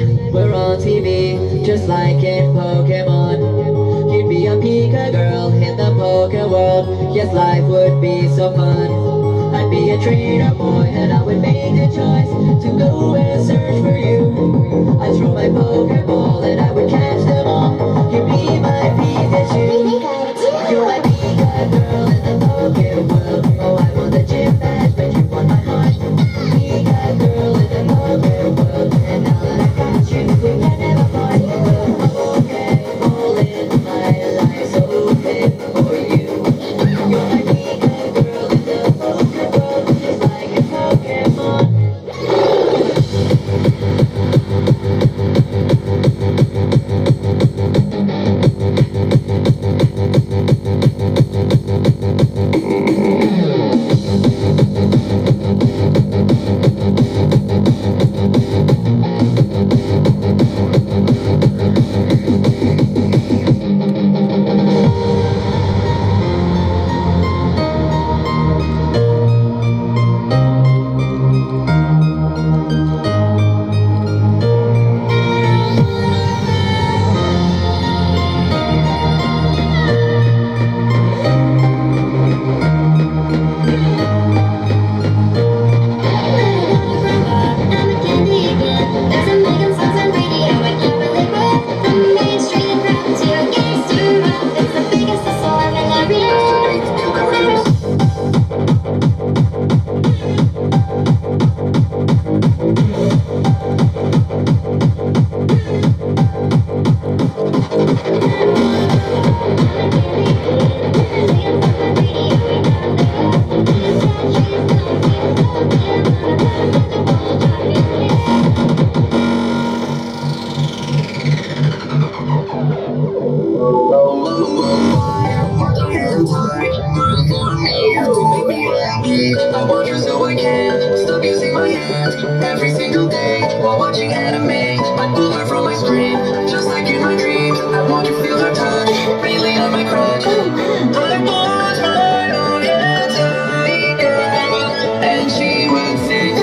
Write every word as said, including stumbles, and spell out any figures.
we're on T V, just like in Pokemon. You'd be a Pika girl in the Poke world. Yes, life would be so fun. I'd be a trainer boy and I would make the choice to go and search for you. I'd throw my Pokeball and I would catch them all. You'd be my Pikachu. You're my Pika girl in the Poke world. Oh, I want the gym badge, but you want my heart. Pika girl in the Poke world. And now that I got you, we can never part. The Pokeball in my life, so open for you. You're my Pika girl in the Poke world, just like a Pokemon. I want you so I can't stop using my hands every single day while watching anime. I pull her from my screen, just like in my dreams. I want to feel her touch, really on my crutch. I want my own Yatsumi girl, and she would sing.